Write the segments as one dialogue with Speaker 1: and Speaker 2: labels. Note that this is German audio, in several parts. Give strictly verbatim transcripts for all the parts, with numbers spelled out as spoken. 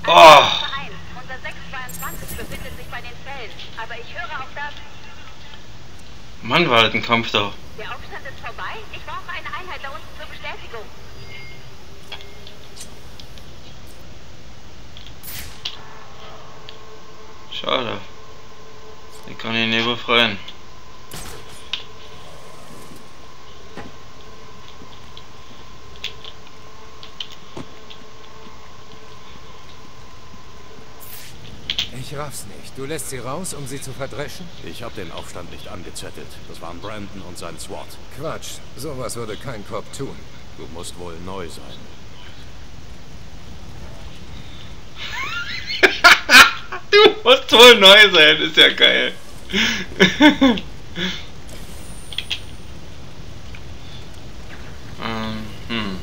Speaker 1: Oh!
Speaker 2: Unser sechs zweiundzwanzig befindet sich bei den Fällen, aber ich höre auch das...
Speaker 1: Mann, war das ein Kampf da.
Speaker 2: Der Aufstand ist vorbei? Ich brauche eine Einheit da unten zur Bestätigung.
Speaker 1: Schade. Ich kann ihn nicht befreien.
Speaker 3: Ich raff's nicht. Du lässt sie raus, um sie zu verdreschen?
Speaker 4: Ich habe den Aufstand nicht angezettelt. Das waren Brandon und sein SWAT.
Speaker 3: Quatsch. Sowas würde kein Cop tun.
Speaker 4: Du musst wohl neu sein.
Speaker 1: Du musst wohl neu sein, ist ja geil. ähm, hm.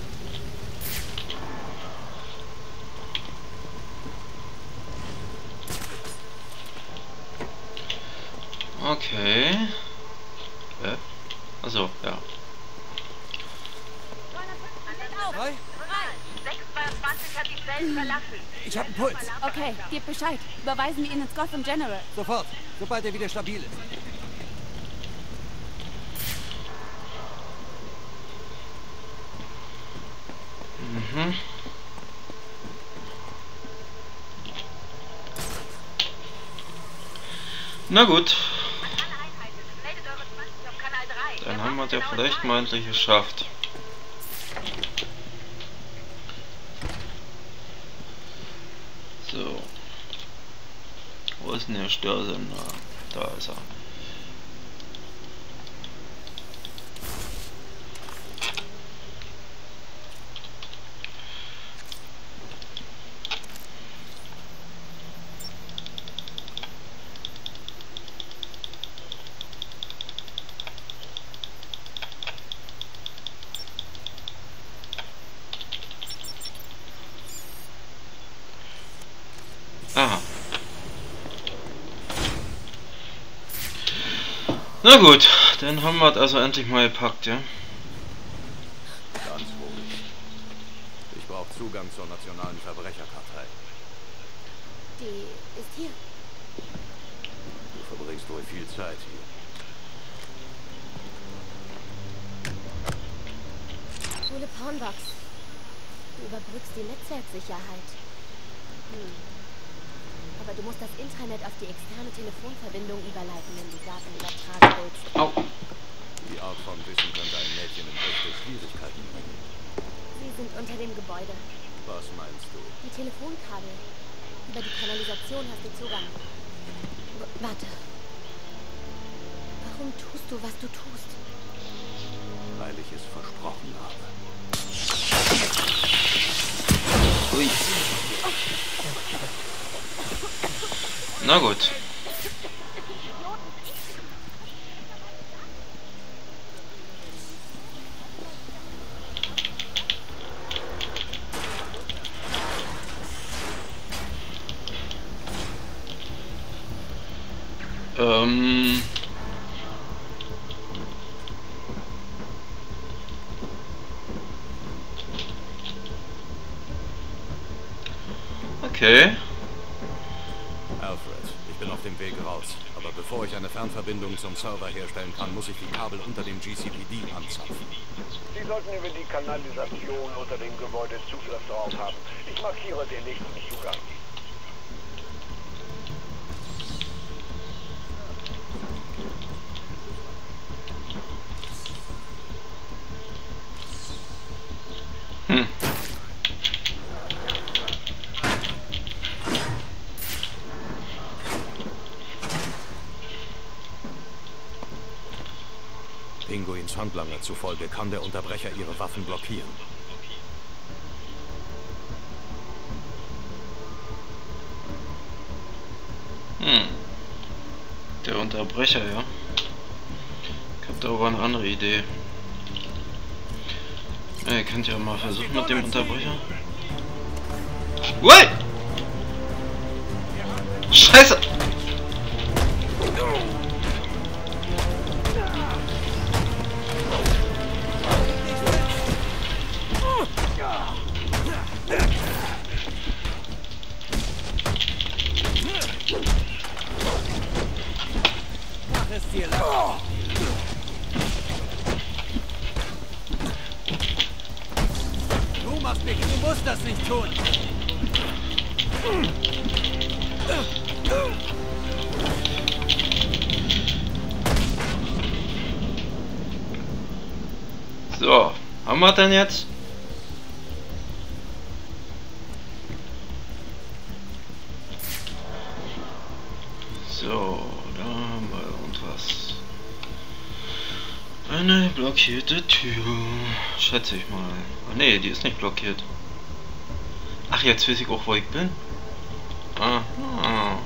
Speaker 1: Okay. Äh? Achso, ja.
Speaker 2: Hi. sechs zweiundzwanzig hat die Fällen verlassen.
Speaker 3: Ich hab einen Puls.
Speaker 5: Okay, gebt Bescheid. Überweisen wir ihn ins Gotham General.
Speaker 3: Sofort, sobald er wieder stabil ist.
Speaker 1: Mhm. Na gut. Dann haben wir es ja vielleicht mal endlich geschafft. So. Wo ist denn der Störsender? Da ist er. Aha. Na gut, dann haben wir es also endlich mal gepackt, ja?
Speaker 4: Ganz ruhig. Ich brauche Zugang zur nationalen Verbrecherkartei.
Speaker 5: Die ist hier.
Speaker 4: Du verbringst wohl viel Zeit hier.
Speaker 5: Coole Pornbox. Du überbrückst die Netzwerksicherheit. Hm. Aber du musst das Intranet auf die externe Telefonverbindung überleiten, wenn du Daten übertragen willst.
Speaker 1: Au.
Speaker 4: Die Art von Wissen könnte ein Mädchen in echte Schwierigkeiten bringen.
Speaker 5: Sie sind unter dem Gebäude.
Speaker 4: Was meinst du?
Speaker 5: Die Telefonkabel. Über die Kanalisation hast du Zugang. W warte. Warum tust du, was du tust?
Speaker 4: Weil ich es versprochen habe.
Speaker 1: Ui. Na gut. Ähm. Okay.
Speaker 4: Alfred, ich bin auf dem Weg raus. Aber bevor ich eine Fernverbindung zum Server herstellen kann, muss ich die Kabel unter dem G C P D anzapfen.
Speaker 6: Sie sollten über die Kanalisation unter dem Gebäude Zugriff drauf haben. Ich markiere den nächsten Zugang.
Speaker 1: Hm.
Speaker 4: Pinguins Handlanger zufolge kann der Unterbrecher ihre Waffen blockieren.
Speaker 1: Hm. Der Unterbrecher, ja. Ich hab da aber eine andere Idee. Ja, ihr könnt ja mal versuchen mit dem Unterbrecher. What? Scheiße!
Speaker 3: nicht tun.
Speaker 1: So, haben wir denn jetzt? So, da haben wir irgendwas. Eine blockierte Tür. Schätze ich mal. Ach nee, die ist nicht blockiert. Ach, jetzt weiß ich auch, wo ich bin. Ah, ah.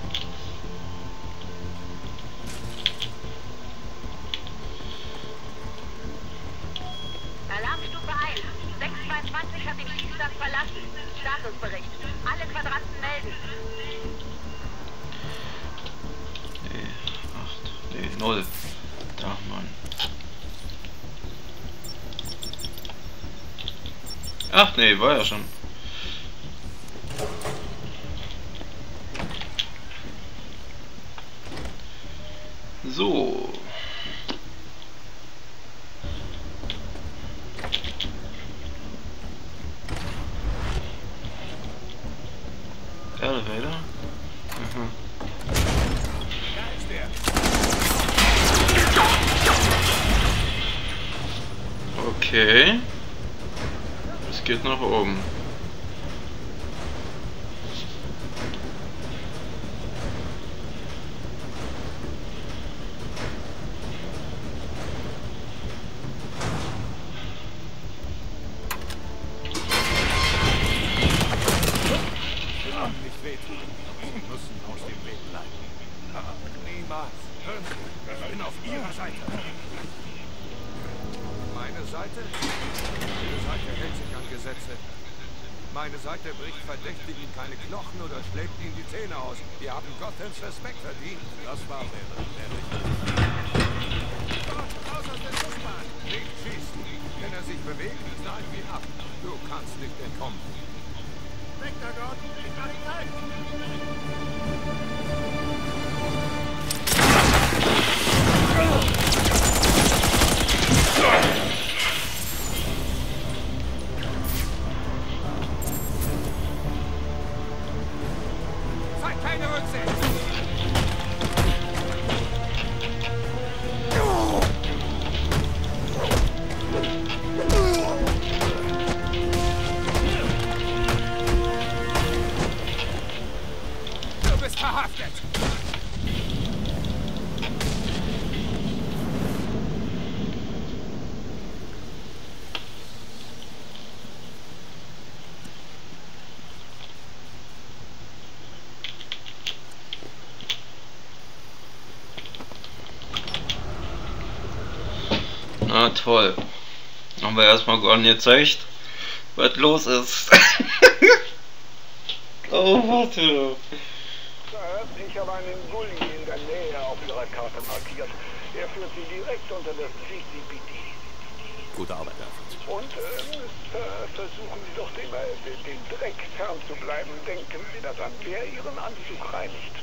Speaker 2: Alarmstufe eins. sechs zweiundzwanzig hat den Schießstand verlassen. Statusbericht. Alle Quadranten melden.
Speaker 1: Nee, acht. Nee, null. Da, Mann. Ach nee, war ja schon. So. Elevator. Aha. Okay. Es geht nach oben.
Speaker 4: Nicht wehtun. Sie müssen aus dem Weg bleiben. Aber niemals. Hören Sie, ich bin auf Ihrer Seite. Meine Seite? Meine Seite hält sich an Gesetze. Meine Seite bricht Verdächtigen keine Knochen oder schlägt ihnen die Zähne aus. Die haben Gothams Respekt verdient. Das war wäre der richtige. Dort, raus aus der Schussbahn. Nicht schießen. Wenn er sich bewegt, knallt ihn ab. Du kannst nicht entkommen. Weg da, Gott! Ich mach ihn kalt! Zeig keine Rücksicht! Du bist verhaftet!
Speaker 1: Na toll. Haben wir erstmal gar nicht gezeigt, was los ist. Oh, warte.
Speaker 6: Ich habe einen Gully in der Nähe auf Ihrer Karte markiert. Er führt Sie direkt unter das G C P D.
Speaker 4: Gute Arbeit, Alfred.
Speaker 6: Und äh, Mister versuchen Sie doch dem, äh, den Dreck fernzubleiben. Denken Sie daran, wer Ihren Anzug reinigt.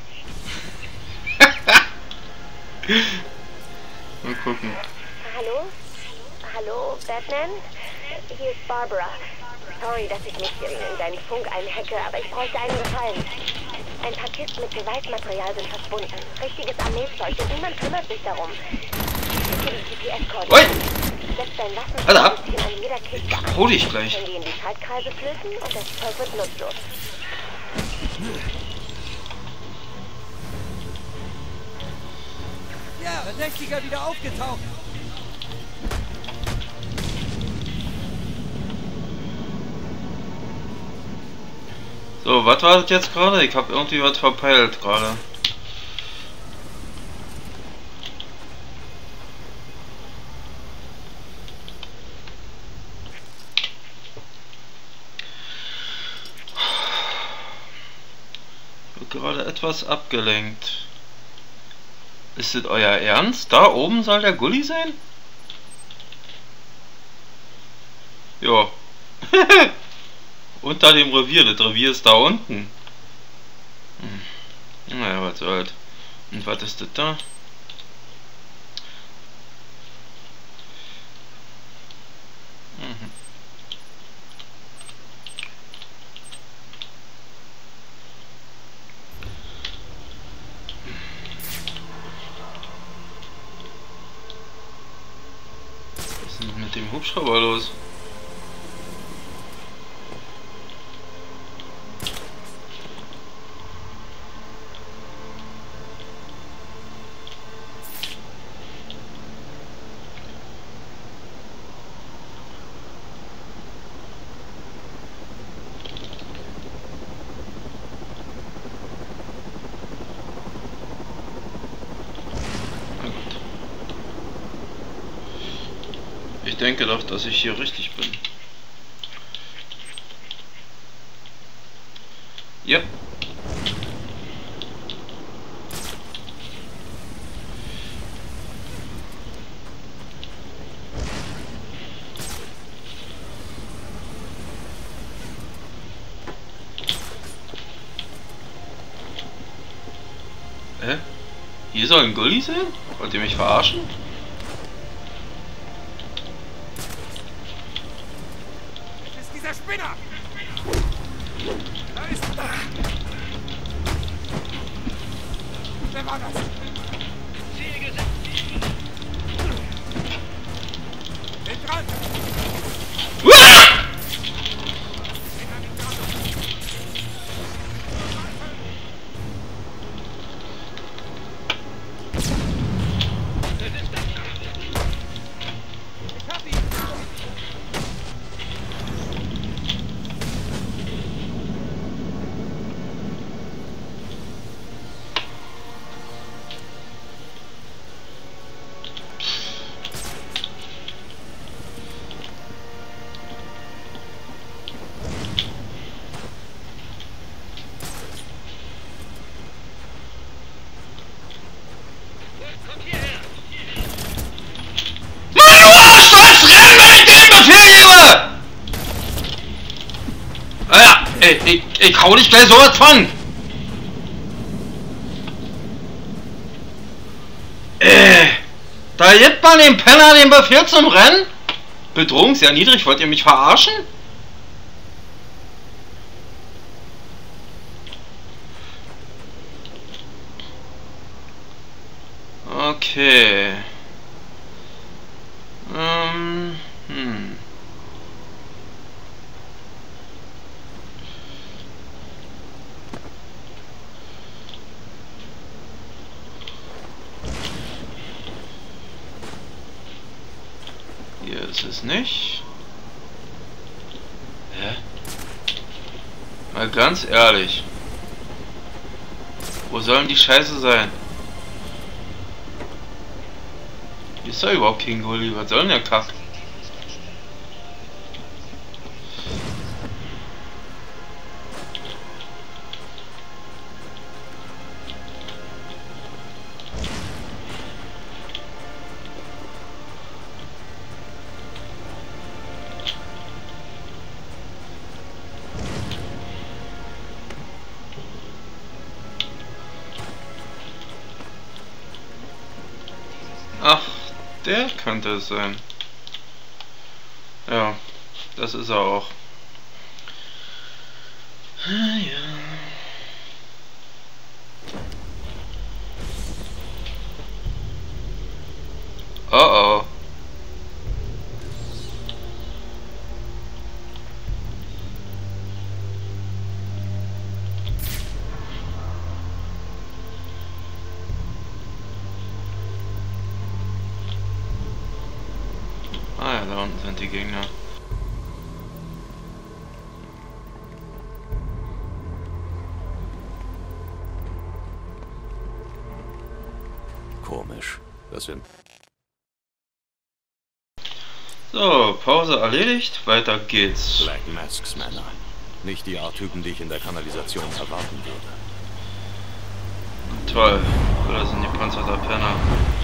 Speaker 1: Mal gucken.
Speaker 5: Hallo? Hallo, Batman? Hier ist Barbara. Sorry, dass ich mich in deinen Funk einhacke, aber ich bräuchte einen Gefallen. Ein paar Kisten mit Beweismaterial sind verschwunden. Richtiges Armeezeug und niemand kümmert sich darum. Ich gebe die G P S-Koordinaten. Setz dein Waffen in an jeder Kiste an.
Speaker 1: Hol dich gleich.
Speaker 5: Dann gehen die Schaltkreise flöten und das Zeug wird nutzlos.
Speaker 3: Ja, Verdächtiger wieder aufgetaucht.
Speaker 1: So, was war das jetzt gerade? Ich habe irgendwie was verpeilt gerade. Ich bin gerade etwas abgelenkt. Ist das euer Ernst? Da oben soll der Gully sein? Ja. Unter dem Revier, das Revier ist da unten. Hm. Naja, was soll's. Und was ist das da? Mhm. Hubschrauber los? Ich denke doch, dass ich hier richtig bin. Ja. Hä? Hier soll ein Gully sein? Wollt ihr mich verarschen?
Speaker 4: Der Spinner! Da ist er! Wer war das? Ziel gesetzt! Den dran!
Speaker 1: Ey, ich, ich hau dich gleich sowas von! Äh, da gibt man dem Penner den Befehl zum Rennen? Bedrohung sehr niedrig, wollt ihr mich verarschen? Okay. Ähm, hm. Hier ist es nicht. Hä? Mal ganz ehrlich. Wo sollen die Scheiße sein? Hier ist da überhaupt kein Gully. Was soll denn der Kack? Ach, der könnte es sein. Ja, das ist er auch. Ja. Oh oh. Ah ja, da unten sind die Gegner.
Speaker 4: Komisch. Das sind...
Speaker 1: So, Pause erledigt, weiter geht's.
Speaker 4: Black Masks Männer. Nicht die Art Typen, die ich in der Kanalisation erwarten würde.
Speaker 1: Toll, oder sind die Panzer der Penner?